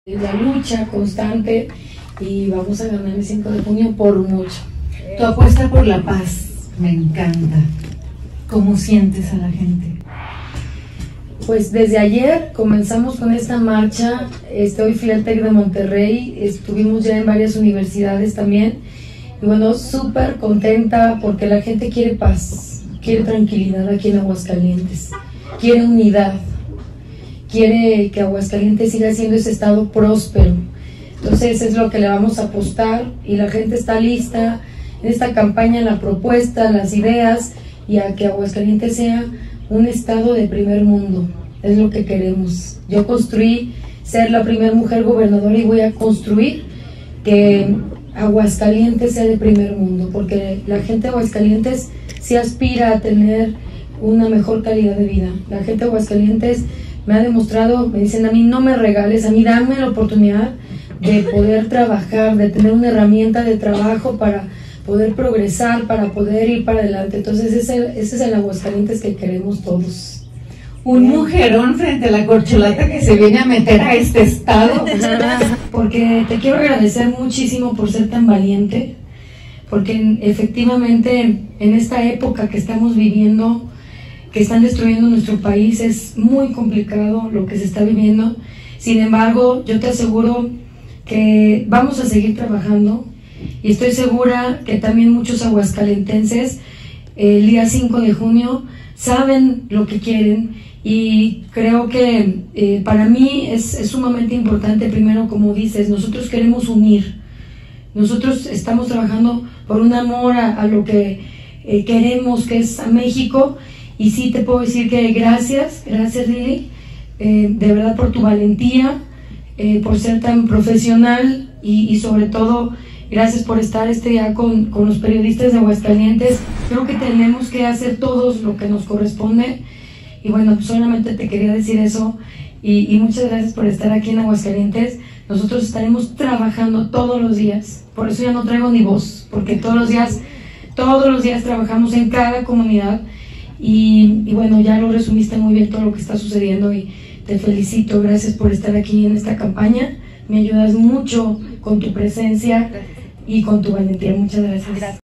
La lucha constante y vamos a ganar el 5 de junio por mucho. Tu apuesta por la paz, me encanta. ¿Cómo sientes a la gente? Pues desde ayer comenzamos con esta marcha. Hoy fui al TEC de Monterrey, estuvimos ya en varias universidades también. Y bueno, súper contenta porque la gente quiere paz, quiere tranquilidad aquí en Aguascalientes, quiere unidad, quiere que Aguascalientes siga siendo ese estado próspero. Entonces es lo que le vamos a apostar y la gente está lista en esta campaña, la propuesta, las ideas y a que Aguascalientes sea un estado de primer mundo. Es lo que queremos. Yo construí ser la primera mujer gobernadora y voy a construir que Aguascalientes sea de primer mundo, porque la gente de Aguascalientes sí aspira a tener una mejor calidad de vida. La gente de Aguascalientes me ha demostrado, me dicen a mí no me regales, a mí dame la oportunidad de poder trabajar, de tener una herramienta de trabajo para poder progresar, para poder ir para adelante. Entonces ese es el Aguascalientes que queremos todos. Un mujerón frente a la corcholata que se viene a meter a este estado. Porque te quiero agradecer muchísimo por ser tan valiente, porque efectivamente en esta época que estamos viviendo, que están destruyendo nuestro país, es muy complicado lo que se está viviendo. Sin embargo, yo te aseguro que vamos a seguir trabajando y estoy segura que también muchos aguascalentenses el día 5 de junio saben lo que quieren y creo que para mí es sumamente importante. Primero, como dices, nosotros queremos unir, nosotros estamos trabajando por un amor a lo que queremos, que es a México. Y sí te puedo decir que gracias Lili, de verdad por tu valentía, por ser tan profesional y sobre todo gracias por estar este día con los periodistas de Aguascalientes. Creo que tenemos que hacer todos lo que nos corresponde y bueno, pues solamente te quería decir eso y muchas gracias por estar aquí en Aguascalientes. Nosotros estaremos trabajando todos los días, por eso ya no traigo ni voz, porque todos los días trabajamos en cada comunidad. Y bueno, ya lo resumiste muy bien todo lo que está sucediendo y te felicito, gracias por estar aquí en esta campaña, me ayudas mucho con tu presencia y con tu valentía, muchas gracias.